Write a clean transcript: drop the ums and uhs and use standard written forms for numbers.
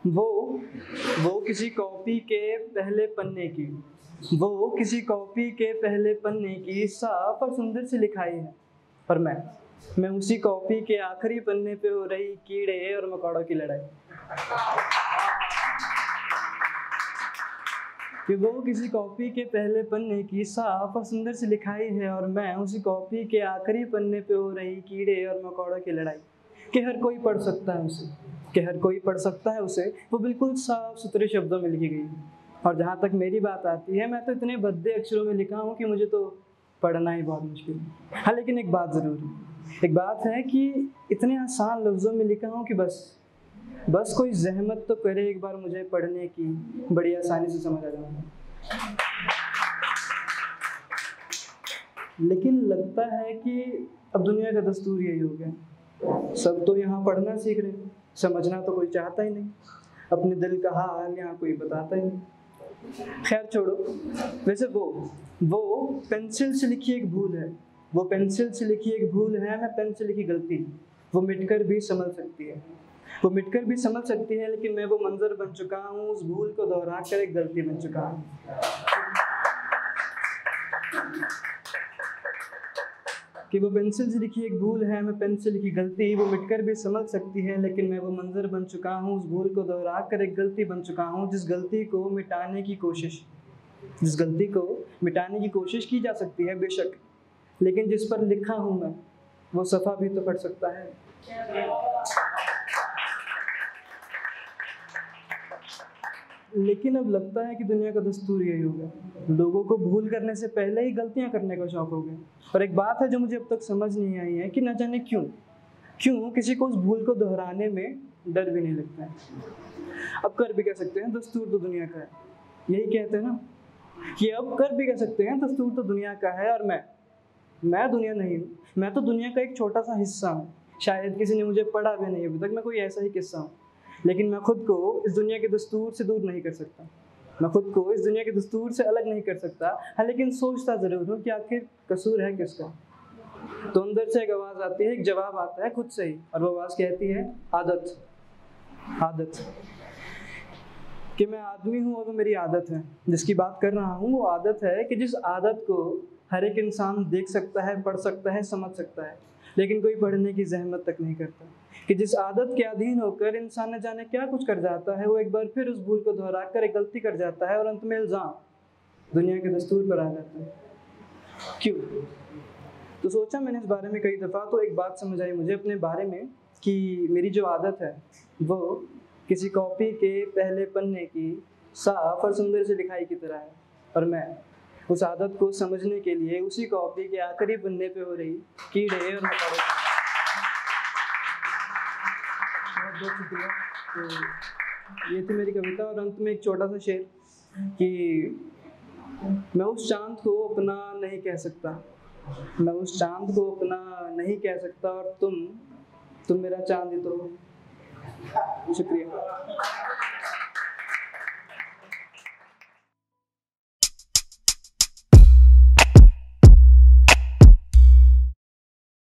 वो वो किसी कॉपी के पहले पन्ने की वो किसी कॉपी के पहले पन्ने की साफ और सुंदर सी लिखाई है, और मैं उसी कॉपी के आखिरी पन्ने पे हो रही कीड़े और मकोड़ों की लड़ाई। कि वो किसी कॉपी के पहले पन्ने की साफ और सुंदर सी लिखाई है, और मैं उसी कॉपी के आखिरी पन्ने पे हो रही कीड़े और मकोड़ों की लड़ाई। कि हर कोई पढ़ सकता है उसे, कि हर कोई पढ़ सकता है उसे, वो बिल्कुल साफ सुथरे शब्दों में लिखी गई है। और जहाँ तक मेरी बात आती है, मैं तो इतने भद्दे अक्षरों में लिखा हूँ कि मुझे तो पढ़ना ही बहुत मुश्किल है। हाँ, लेकिन एक बात ज़रूर है, एक बात है कि इतने आसान लफ्ज़ों में लिखा हूँ कि बस कोई ज़हमत तो करे एक बार मुझे पढ़ने की, बड़ी आसानी से समझ आ जाऊँगा। लेकिन लगता है कि अब दुनिया का दस्तूर यही हो गया, सब तो यहाँ पढ़ना सीख रहे, समझना तो कोई चाहता ही नहीं, अपने दिल का हाल यहाँ कोई बताता ही नहीं। खैर छोड़ो। वैसे वो पेंसिल से लिखी एक भूल है, वो पेंसिल से लिखी एक भूल है, मैं पेन से लिखी गलती। वो मिटकर भी संभल सकती है, वो मिटकर भी संभल सकती है, लेकिन मैं वो मंजर बन चुका हूँ, उस भूल को दोहरा कर एक गलती बन चुका हूँ। कि वो पेंसिल से लिखी एक भूल है, मैं पेन से लिखी गलती। वो मिटकर भी संभल सकती है, लेकिन मैं वो मंजर बन चुका हूँ, उस भूल को दोहरा कर एक गलती बन चुका हूँ। जिस गलती को मिटाने की कोशिश की जा सकती है बेशक, लेकिन जिस पर लिखा हूँ मैं, वो सफ़ा भी तो पढ़ सकता है। लेकिन अब लगता है कि दुनिया का दस्तूर यही हो गया, लोगों को भूल करने से पहले ही गलतियां करने का शौक हो गया। और एक बात है जो मुझे अब तक समझ नहीं आई है कि न जाने क्यों किसी को उस भूल को दोहराने में डर भी नहीं लगता है। अब कर भी कह सकते हैं दस्तूर तो दुनिया का है, यही कहते हैं ना कि अब कर भी कह सकते हैं दस्तूर तो दुनिया का है, और मैं दुनिया नहीं हूँ, मैं तो दुनिया का एक छोटा सा हिस्सा हूँ। शायद किसी ने मुझे पढ़ा भी नहीं अभी तक, मैं कोई ऐसा ही किस्सा हूँ। लेकिन मैं खुद को इस दुनिया के दस्तूर से दूर नहीं कर सकता, मैं खुद को इस दुनिया के दस्तूर से अलग नहीं कर सकता। हाँ, लेकिन सोचता ज़रूर हूँ कि आखिर कसूर है किसका। तो अंदर से एक आवाज़ आती है, एक जवाब आता है खुद से ही, और वो आवाज़ कहती है आदत। कि मैं आदमी हूँ और वो मेरी आदत है। जिसकी बात कर रहा हूँ वो आदत है कि जिस आदत को हर एक इंसान देख सकता है, पढ़ सकता है, समझ सकता है, लेकिन कोई पढ़ने की जहमत तक नहीं करता। कि जिस आदत के अधीन होकर इंसान न जाने क्या कुछ कर जाता है, वो एक बार फिर उस भूल को दोहरा कर एक गलती कर जाता है, और अंत में इल्ज़ाम दुनिया के दस्तूर पर आ जाता है। क्यों? तो सोचा मैंने इस बारे में कई दफ़ा, तो एक बात समझ आई मुझे अपने बारे में कि मेरी जो आदत है वो किसी कॉपी के पहले पन्ने की साफ और सुंदर से लिखाई की तरह है, और मैं उस आदत को समझने के लिए उसी कॉपी के आखिरी पन्ने पे हो रही कीड़े और मकोड़ों। बहुत शुक्रिया। तो ये थी मेरी कविता, और अंत में एक छोटा सा शेर कि मैं उस चांद को अपना नहीं कह सकता, मैं उस चांद को अपना नहीं कह सकता, और तुम मेरा चांद ही तो हो। शुक्रिया।